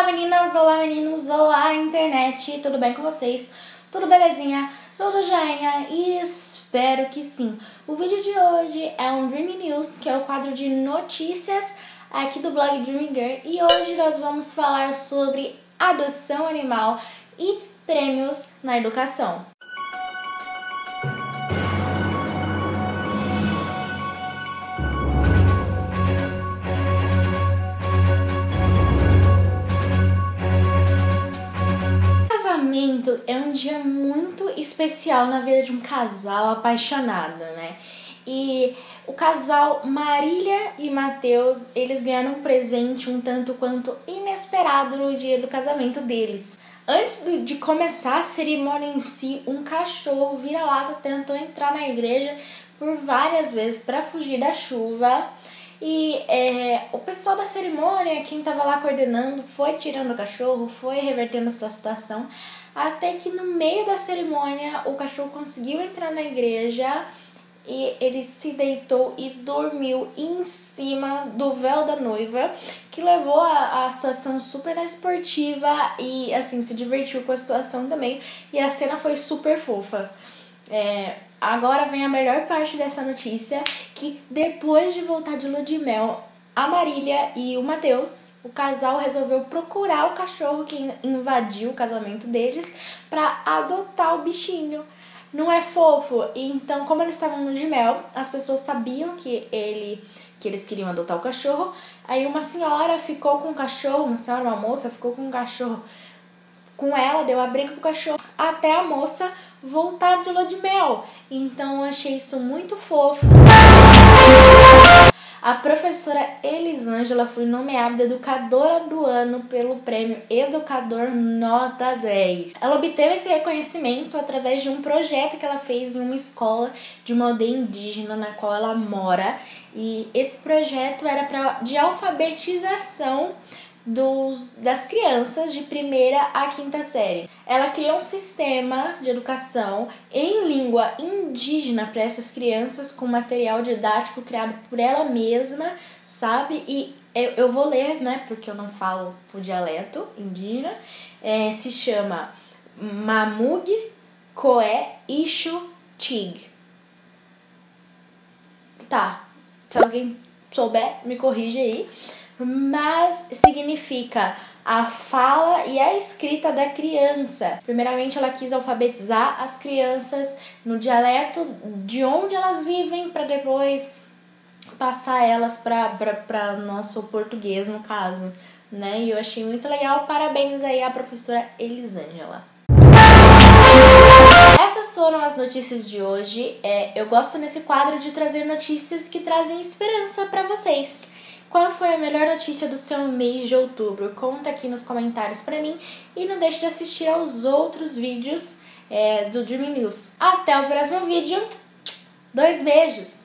Olá meninas, olá meninos, olá internet, tudo bem com vocês? Tudo belezinha? Tudo joinha? E espero que sim. O vídeo de hoje é um Dream News, que é o quadro de notícias aqui do blog Dream Girl. E hoje nós vamos falar sobre adoção animal e prêmios na educação. Casamento é um dia muito especial na vida de um casal apaixonado, né? E o casal Marília e Matheus, eles ganharam um presente um tanto quanto inesperado no dia do casamento deles. Antes de começar a cerimônia em si, um cachorro vira-lata tentou entrar na igreja por várias vezes para fugir da chuva. E o pessoal da cerimônia, quem estava lá coordenando, foi tirando o cachorro, foi revertendo essa situação, até que no meio da cerimônia o cachorro conseguiu entrar na igreja e ele se deitou e dormiu em cima do véu da noiva, que levou a situação super na esportiva e assim se divertiu com a situação também, e a cena foi super fofa. Agora vem a melhor parte dessa notícia, que depois de voltar de lua de mel, a Marília e o Matheus, o casal resolveu procurar o cachorro que invadiu o casamento deles para adotar o bichinho. Não é fofo? Então, como eles estavam no lua de mel, as pessoas sabiam que eles queriam adotar o cachorro. Aí uma senhora ficou com o cachorro, uma moça ficou com o cachorro com ela, deu abrigo pro cachorro até a moça voltar de lua de mel. Então eu achei isso muito fofo. A professora Elisângela foi nomeada Educadora do Ano pelo prêmio Educador Nota 10. Ela obteve esse reconhecimento através de um projeto que ela fez em uma escola de uma aldeia indígena na qual ela mora. E esse projeto era de alfabetização das crianças de 1ª à 5ª série. Ela criou um sistema de educação em língua indígena para essas crianças, com material didático criado por ela mesma, sabe? E eu vou ler, né, porque eu não falo o dialeto indígena. Se chama Mamug Coé Ixo Tig. Tá, se alguém souber, me corrige aí. Mas significa a fala e a escrita da criança. Primeiramente, ela quis alfabetizar as crianças no dialeto de onde elas vivem, para depois passar elas para nosso português, no caso, né? E eu achei muito legal. Parabéns aí à professora Elisângela. Essas foram as notícias de hoje. Eu gosto nesse quadro de trazer notícias que trazem esperança para vocês. Qual foi a melhor notícia do seu mês de outubro? Conta aqui nos comentários pra mim e não deixe de assistir aos outros vídeos do Dream News. Até o próximo vídeo. 2 beijos!